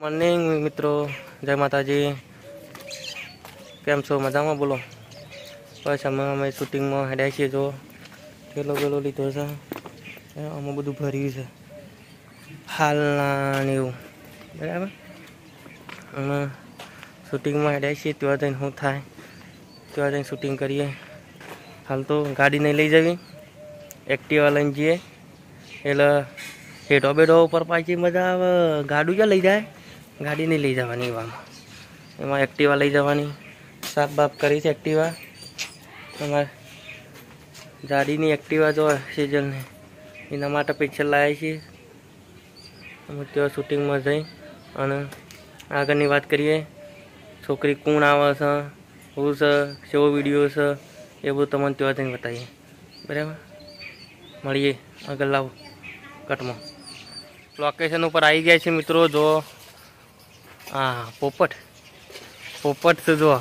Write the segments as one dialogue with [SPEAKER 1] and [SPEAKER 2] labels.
[SPEAKER 1] Morning મિત્રો, જય માતાજી. કેમ છો? મજામાં? બોલો. બસ અમે શૂટિંગમાં હેડ્યા છીએ. જો પેલો લીધો છે, આમાં બધું ભર્યું છે હાલના ને એવું, બરાબર. અમે શૂટિંગમાં હેડ્યા છીએ. ત્યાં જઈને શું થાય, ત્યાં જઈને શૂટિંગ કરીએ. હાલ તો ગાડી નહીં લઈ જવી, એક્ટિવા લઈને જઈએ. એટલે હેઠો બેઠો ઉપર પાછી મજા આવે. ગાડું ક્યાં લઈ જાય, ગાડી નહીં લઈ જવાની. એમાં એક્ટિવા લઈ જવાની. સાફ બાફ કરી છે એક્ટિવા. તમારે ગાડીની એક્ટિવા જો સિઝનને એના માટે પિક્ચર લાવ્યા છીએ. અમે ત્યાં શૂટિંગમાં જઈ અને આગળની વાત કરીએ. છોકરી કોણ આવે છે, શું છે, કેવો વિડીયો છે, એ બધું તમને ત્યાં જઈને બતાવીએ. બરાબર, મળીએ આગળ. લાવો કટમાં લોકેશન ઉપર આવી ગયા છે મિત્રો. જો હા, પોપટ છે. જો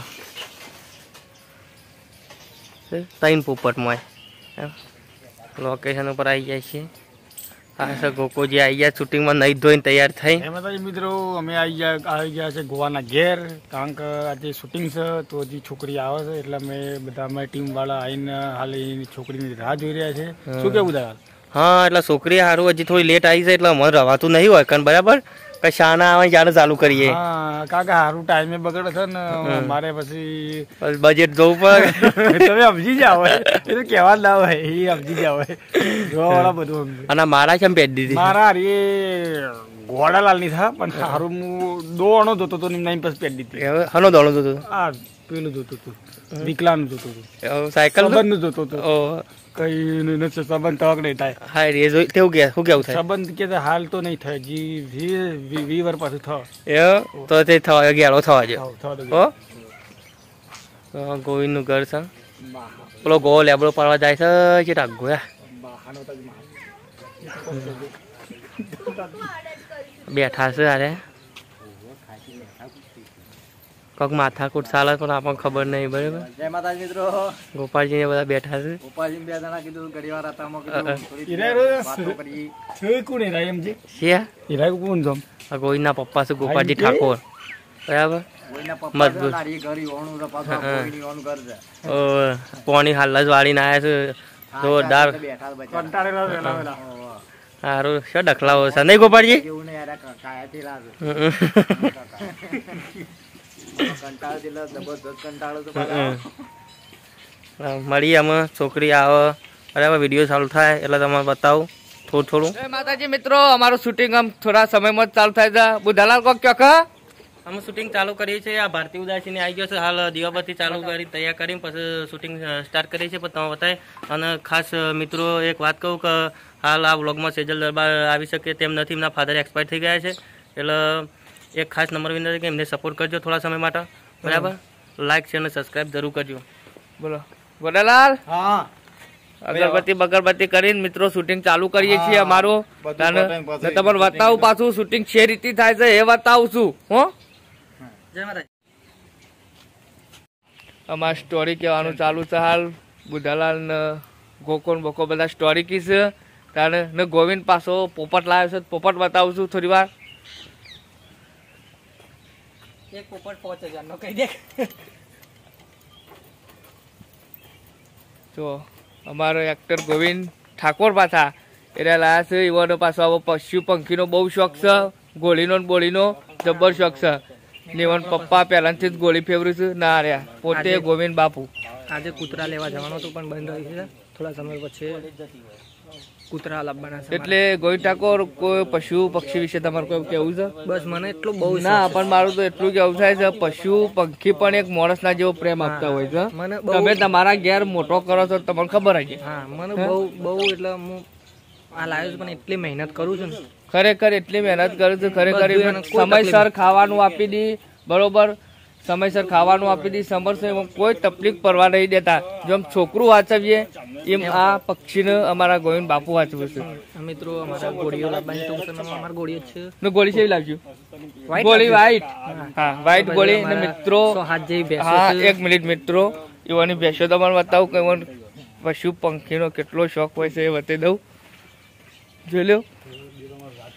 [SPEAKER 1] ત્રણ પોપટમાં લોકેશન ઉપર આવી જાય છે. હા સર, ગોકોજી આવી ગયા શૂટિંગમાં, નહીં ધોઈને તૈયાર થઈ.
[SPEAKER 2] એમાં મિત્રો અમે આવી ગયા છે ગોવાના ઘેર, કારણ કે આજે શૂટિંગ છે તો હજી છોકરી આવે છે એટલે અમે બધા અમારી ટીમ વાળા આવીને હાલ છોકરીની રાહ જોઈ રહ્યા છે. શું કેવું દાદા?
[SPEAKER 1] હા, એટલે છોકરી સારું હજી થોડી લેટ આવી છે એટલે મને રવાતું નહીં હોય કારણ બરાબર. કઈ શાના આવે ત્યારે ચાલુ કરીએ.
[SPEAKER 2] હા, કારણ કે સારું ટાઈમે બગડે છે ને મારે પછી
[SPEAKER 1] બજેટ જોવું પડે.
[SPEAKER 2] તમે સમજી જાવ, એ તો કહેવા જ ના હોય, એ સમજી જાવ જોવા વાળા બધું.
[SPEAKER 1] અને મારા કેમ પહેરી દીધી?
[SPEAKER 2] મારા એ ઘોડાલાલ ની થા, પણ સારું હું દોણો જોતો હતો ને પછી પહેરી દીધી.
[SPEAKER 1] હનો દોણો જોતો?
[SPEAKER 2] હા, પેલું જોતું હતું, વિકલાનું જોતું હતું,
[SPEAKER 1] સાયકલ
[SPEAKER 2] નું જોતું હતું. કઈ સંબંધ તવક નહીં થાય.
[SPEAKER 1] હા, એ જોઈ તેવું કે શું કેવું થાય?
[SPEAKER 2] સંબંધ કે હાલ તો નહીં થાય, જી 20 વર્ષ પાછું થાય
[SPEAKER 1] તો તે થવા ગેળો થવા જો. ગોવિંદ નું ઘર છે. પેલો ગો લેબડો પાડવા જાય છે કે ટાગોયા બેઠા છે. અરે કોક માથાકૂટ ચાલે પણ આપણને ખબર નહીં. બરાબર.
[SPEAKER 3] જય માતાજી મિત્રો.
[SPEAKER 1] ગોપાલજી ને બધા બેઠા છે.
[SPEAKER 3] ગોપાલજી બે જણા કીધું ઘડી વાર હતા
[SPEAKER 1] ગોવિંદ ના પપ્પા છે ગોપાલજી ઠાકોર. બરાબર, મજબૂત. પોણી હાલ જ વાળીને આવ્યા છે જોરદાર. સારું શું ડખલાવો છે નહીં ગોપાલજી? મળીએ અમે. છોકરી આવે બરાબર, વિડીયો ચાલુ થાય એટલે તમને બતાવું થોડું. માતાજી મિત્રો, અમારું શૂટિંગ આમ થોડા સમયમાં જ ચાલુ થાય છે. બુધાલાલ કોક ચોક અમે શૂટિંગ ચાલુ કરીએ છીએ. આ ભારતી ઉદાસી આવી ગયો છે. હાલ દીવાબત્તી ચાલુ કરી તૈયાર કરીને પછી શૂટિંગ સ્ટાર્ટ કરીએ છીએ. પણ તમે બતાવે. અને ખાસ મિત્રો એક વાત કહું કે હાલ આ વ્લોગમાં સેજલ દરબાર આવી શકે તેમ નથી. એમના ફાધર એક્સપાયર થઈ ગયા છે. એટલે એક ખાસ નંબર વિનંતી કે એમને સપોર્ટ કરજો થોડા સમય માટે. બરાબર, લાઈક શેર અને સબસ્ક્રાઈબ જરૂર કરજો. બોલો ગોડાલાલ.
[SPEAKER 2] હા,
[SPEAKER 1] અગરબત્તી કરીને મિત્રો શૂટિંગ ચાલુ કરીએ છીએ અમારું. તમને બતાવું પાછું શૂટિંગ છે રીતે થાય છે એ બતાવું છું. હો, જય માતાજી. અમાર સ્ટોરી કહેવાનું ચાલુ છે હાલ. બુધાલાલ ને ગોકોન બોકો બધા સ્ટોરી કી છે. તારે ને ગોવિંદ પાછો પોપટ લાવ્યો છે. પોપટ બતાવું છું થોડી વાર. એક પોપટ 5000 નો કહી દે. જો અમારો એક્ટર ગોવિંદ ઠાકોર પાછા એટલે લાયા છે. એવાનો પાછો આવો પશુ પંખીનો બહુ શોખ છે. ગોળીનો બોલીનો જબર શોખ છે. ને પપ્પા પહેલાથી જ ગોળી ફેવરી છે ના રહ્યા પોતે ગોવિંદ બાપુ. આજે કૂતરા લેવા જવાનો હતો પણ બંધ રહી છે. થોડા સમય પછી કૂતરા લાવવાના છે. એટલે ગોવિંદ ઠાકોર કોઈ પશુ પક્ષી વિશે તમારે કોઈ કેવું છે? બસ મને એટલું બહુ ના, પણ મારું તો એટલું કેવું થાય છે પશુ પંખી પણ એક માણસના જેવો પ્રેમ આપતા હોય છે. તમે તમારા ઘેર મોટો કરો છો તમને ખબર હશે. હા, મને બહુ એટલે હું આ લાવ્યો છું પણ એટલી મહેનત કરું છું ને. ખરેખર એટલી મહેનત કરું છું. ખરેખર સમયસર ખાવાનું આપી દી. બરોબર, સમયસર ખાવાનું આપી દી. સમયસર કોઈ તકલીફ પડવા નહીં દેતા. જેમ છોકરું વાંચવીએ એમ આ પક્ષીને અમારા ગોવિંદ બાપુ વાંચવું છે. મિત્રો અમારા ગોળીઓ લાવવાની ટૂંક સમયમાં અમારા ગોળીઓ છે. ને ગોળી કેવી લાવજો? ગોળી વ્હાઈટ. હા, વ્હાઈટ ગોળી. ને મિત્રો હા, 1 મિનિટ મિત્રો, એવાની ભેંસો તમારે બતાવું કે પશુ પંખીનો કેટલો શોખ હોય છે એ બતાવી દઉં. જોઈ લો.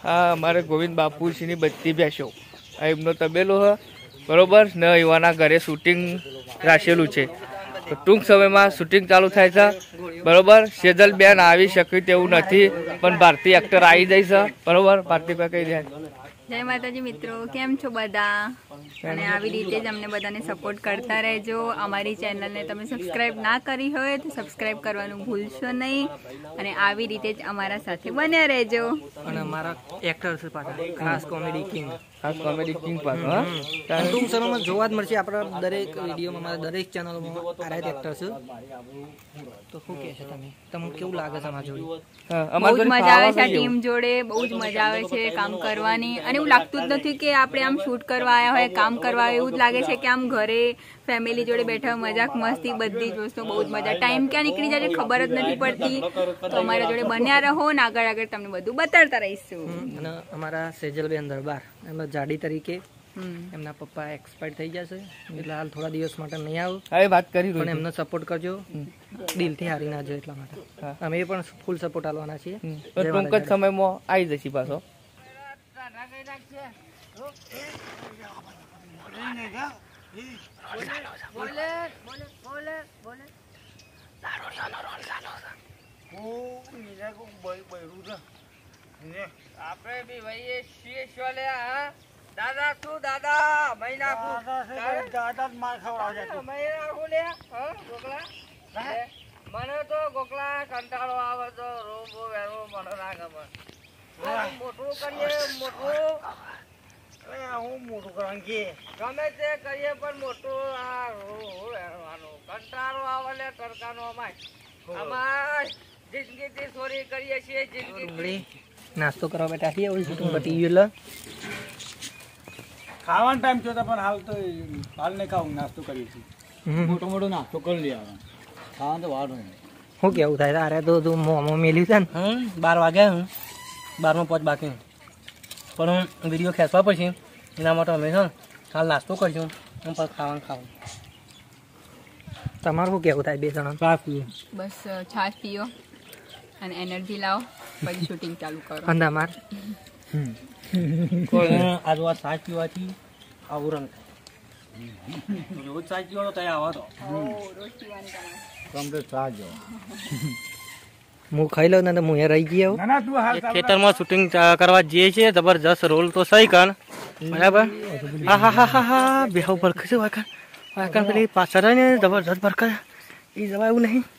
[SPEAKER 1] આ અમારે ગોવિંદ બાપુજીની બધી બેસો આ એમનો તબેલો હ બરોબર ને એવાના ઘરે શૂટિંગ રાખેલું છે તો ટૂંક સમયમાં શૂટિંગ ચાલુ થાય છે બરોબર સેજલ બેન આવી શકે તેવું નથી પણ ભારતીય એક્ટર આવી જાય છે બરોબર ભારતીય કહી દે
[SPEAKER 4] જય માતાજી મિત્રો, કેમ છો બધા? અને આવી રીતે જ અમને બધાને સપોર્ટ કરતા રહેજો. અમારી ચેનલને તમે સબસ્ક્રાઇબ ના કરી હોય તો સબસ્ક્રાઇબ કરવાનું ભૂલશો નહીં અને આવી રીતે જ અમારા સાથે બન્યા રહેજો.
[SPEAKER 5] અને અમારા એક્ટર છે પાછા ખાસ કોમેડી કિંગ,
[SPEAKER 1] ખાસ કોમેડી કિંગ પાછો હા
[SPEAKER 5] ટૂંક સમયમાં જોવા જ મળશે આપણા દરેક વિડીયોમાં, અમારા દરેક ચેનલોમાં આ રીતે એક્ટર છે. તો શું કહે છે તમે? તમને કેવું લાગે છે અમારા જોડે?
[SPEAKER 4] બહુ જ મજા આવે છે આ ટીમ જોડે, બહુ જ મજા આવે છે કામ કરવાની. અને એવું લાગતું જ નથી કે આપણે આમ શૂટ કરવા આવ્યા હોય, કામ કરવા આવ્યા, એવું જ લાગે છે કે આમ ઘરે ફેમિલી જોડે બેઠા મજાક મસ્તી બધી જ વસ્તુ બહુ જ મજા. ટાઈમ ક્યાં નીકળી જાય ખબર જ નથી પડતી. તો અમારા જોડે બન્યા રહો ને આગળ આગળ તમને બધું બતાડતા રહીશું.
[SPEAKER 5] અને અમારા સેજલબેન દરબાર એમના જાડી તરીકે એમના પપ્પા એક્સપાયર થઈ જશે એટલે હાલ થોડા દિવસ માટે નહીં આવું.
[SPEAKER 1] હવે વાત કરી
[SPEAKER 5] પણ એમને સપોર્ટ કરજો, દિલથી હારી ના જો એટલા માટે અમે પણ ફૂલ સપોર્ટ આલવાના છીએ.
[SPEAKER 1] ટૂંક જ સમયમાં આવી જશે પાછો. આપણે બી ભાઈ છીએ શોલે હા દાદા તું દાદા મહિના દાદા માર ખવડાવજે મહિના હું લે હા ગોકલા મને તો ગોકલા કંટાળો આવે તો રોબો વેરો મને ના ગમે મોટું કરીએ મોટું હું મોટું કરવાનું કે ગમે તે કરીએ પણ મોટું આ વેરવાનું કંટાળો આવે લે તડકાનો અમાર જિંદગીથી ચોરી કરીએ છીએ જિંદગી.
[SPEAKER 5] નાસ્તો કરવા બેઠા છીએ શૂટિંગ પતી ગયું એટલે
[SPEAKER 2] ખાવાનો ટાઈમ થયો પણ હાલ તો હાલ નહીં ખાવું, નાસ્તો કરીએ છીએ. મોટો મોટો નાસ્તો કરી લઈએ ખાવાનું તો વાર નહીં.
[SPEAKER 5] શું કેવું થાય? તારે તો તું મોંમાં મેલ્યું છે ને 12 વાગ્યા હું 12:05 બાકી પણ હું વિડીયો ખેંચવા પછી એના માટે અમે છે હાલ નાસ્તો કરીશું અને પછી ખાવાનું ખાવું. તમારું શું કેવું થાય? 2 જણા છાશ પીએ,
[SPEAKER 4] બસ છાશ પીઓ અને એનર્જી લાવો પછી શૂટિંગ ચાલુ કરો.
[SPEAKER 5] અંદા માર આજુ આ છાશ પીવાથી આવું રંગ થાય.
[SPEAKER 2] રોજ સાજ પીવાનો તય આવો તો કમ્પ્લીટ સાજ જો
[SPEAKER 5] હું ખાઈ લઉં ને હું એ રહી ગયો.
[SPEAKER 2] ના ના તું હાલ
[SPEAKER 5] ખેતરમાં શૂટિંગ કરવા જઈએ છીએ. જબરજસ્ત રોલ તો સહી કણ બરાબર. હા હા હા હા હા બેહુ ભરખે છે વાકણ વાકણ પેલી પાછળ ને જબરજસ્ત ભરખે એ જવા એવું નહીં.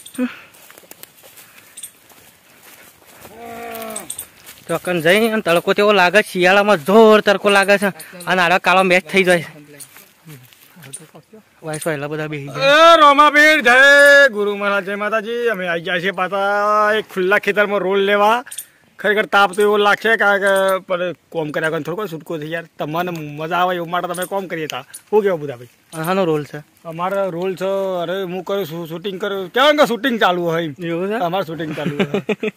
[SPEAKER 5] તો અકન જઈ અને તડકો તેવો લાગે, શિયાળામાં જોર તડકો લાગે છે અને આડા કાળો મેચ થઈ જાય છે. વાયસો એટલા બધા બેસી જાય.
[SPEAKER 2] રોમાબીર જય ગુરુ મહારાજ જય માતાજી. અમે આવી ગયા છીએ પાછા એક ખુલ્લા ખેતરમાં રોલ લેવા. ખરેખર તાપ તો એવો લાગશે કારણ કે પણ કોમ કર્યા વગર થોડો છૂટકો થઈ યાર. તમને મજા આવે એવું માટે તમે કોમ કરીએ હતા. શું કેવું બધા ભાઈ?
[SPEAKER 5] હાનો રોલ છે?
[SPEAKER 2] અમારો રોલ છે. અરે હું કરું શૂટિંગ કરું કેવું કે શૂટિંગ ચાલુ હોય
[SPEAKER 5] એવું છે
[SPEAKER 2] અમારું શૂટિંગ ચાલુ હોય.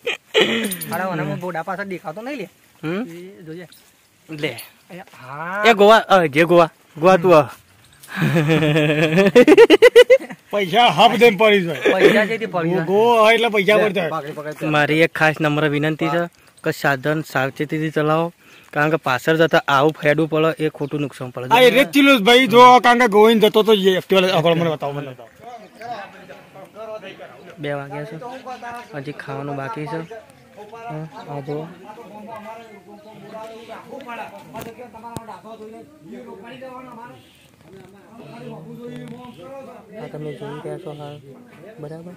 [SPEAKER 5] બોડા પાછળ દેખાતો નહીં લે જોઈએ લે
[SPEAKER 2] હા
[SPEAKER 5] એ ગોવા જે ગોવા ગોવા તું
[SPEAKER 2] પૈસા હપ દેમ પડી જાય.
[SPEAKER 5] પૈસા છે પડી
[SPEAKER 2] ગો એટલે પૈસા પડી જાય.
[SPEAKER 5] મારી એક ખાસ નમ્ર વિનંતી છે કે સાધન સાવચેતીથી ચલાવો કારણ કે પાછળ જતા આવું ફેડવું પડે એ ખોટું નુકસાન પડે.
[SPEAKER 2] આ રેત કિલો ભાઈ જો કારણ કે ગોવિંદ જતો તો આગળ મને બતાવો.
[SPEAKER 5] 2 વાગ્યા છે હજી ખાવાનું બાકી છે. આ જો આ તમે જોઈ રહ્યા છો હાલ બરાબર.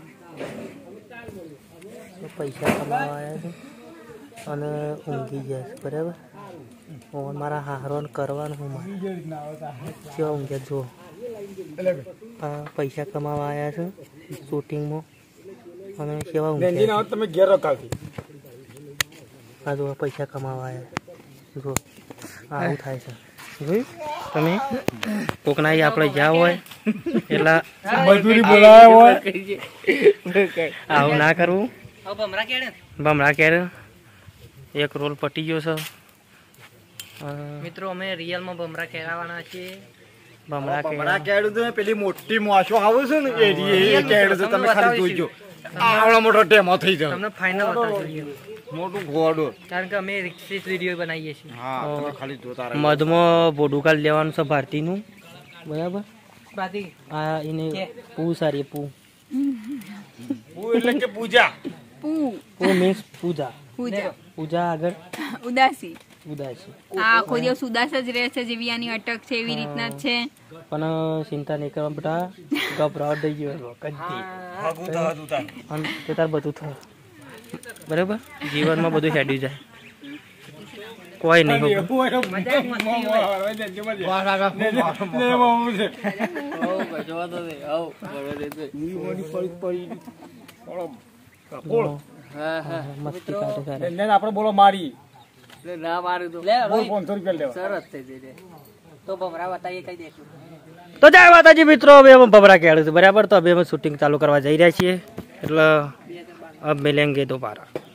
[SPEAKER 5] પૈસા કમાવા આવ્યા છે અને ઊંઘી જાય છે બરાબર. મારા હારોન કરવાનું હું મારે કેવા ઊંઘે જો. આ પૈસા કમાવા આવ્યા છે શૂટિંગમાં અને કેવા ઊંઘે
[SPEAKER 2] તમે ઘેર રખાવતી.
[SPEAKER 5] આ જો પૈસા કમાવા આવ્યા જો આવું થાય છે. તમે કોકના આપણે જ્યાં હોય એટલે
[SPEAKER 2] મજૂરી બોલાયા હોય
[SPEAKER 5] આવું ના કરવું. ભમરા ક્યારે એક રોલ પટી ગયો છે મિત્રો. અમે રિયલમાં ભમરા ખેલાવાના છીએ. ભમરા
[SPEAKER 2] કેડું તો પેલી મોટી મોસો આવે છે ને એ કેડું તમે ખાલી જોઈજો. આવડો મોટો ટેમો થઈ જાય.
[SPEAKER 5] તમને ફાઇનલ બતાવજો.
[SPEAKER 3] મોટું ઘોડું
[SPEAKER 5] કારણ કે અમે રિક્સિસ વિડીયો બનાવીએ છીએ
[SPEAKER 3] હા તમે ખાલી જોતા રહો
[SPEAKER 5] મધમાં ભોડું કાઢ લેવાનું છે ભારતીનું બરાબર આ એને પૂ સારી પૂ
[SPEAKER 2] એટલે કે પૂજા
[SPEAKER 4] પૂ
[SPEAKER 5] પૂ મીન્સ પૂજા
[SPEAKER 4] પૂજા
[SPEAKER 5] પૂજા આગળ
[SPEAKER 4] ઉદાસી
[SPEAKER 5] ઉદાસી
[SPEAKER 4] આ આખો દિવસ ઉદાસ જ રહે છે જેવી આની અટક છે એવી રીતના જ છે
[SPEAKER 5] પણ ચિંતા નહીં કરવા બેટા ગભરાટ થઈ ગયો કદી અને તે તાર બધું થાય બરાબર જીવનમાં બધું હેડ્યું જાય કોઈ નહીં મસ્તી કાઢે સારા
[SPEAKER 2] આપડે બોલો મારી
[SPEAKER 3] ના મારું તો
[SPEAKER 2] બોલ 500 રૂપિયા લેવા
[SPEAKER 3] સરસ થઈ જશે તો ભમરા બતાવીએ કઈ દેશું
[SPEAKER 5] તો જય માતાજી મિત્રો હવે અમે ભમરા ખેડું છું બરાબર તો હવે અમે શૂટિંગ ચાલુ કરવા જઈ રહ્યા છીએ એટલે અબ મિલેંગે દોબારા